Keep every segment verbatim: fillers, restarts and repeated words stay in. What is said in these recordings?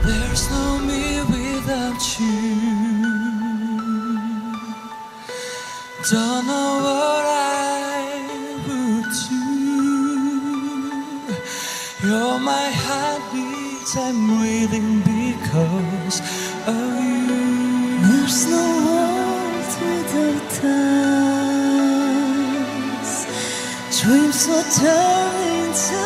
There's no me without you. Don't know what I would do. You're my heartbeat, I'm breathing because of you. There's no world without us. Dreams will turn into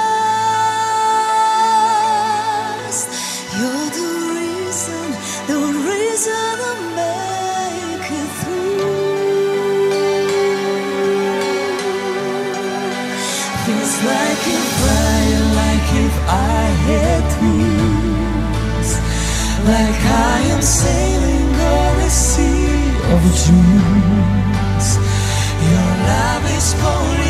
dust. You're the reason, the reason I make it through. Feels like if flying, like if I had wings, like I am sailing on a sea of dreams. Your love is pouring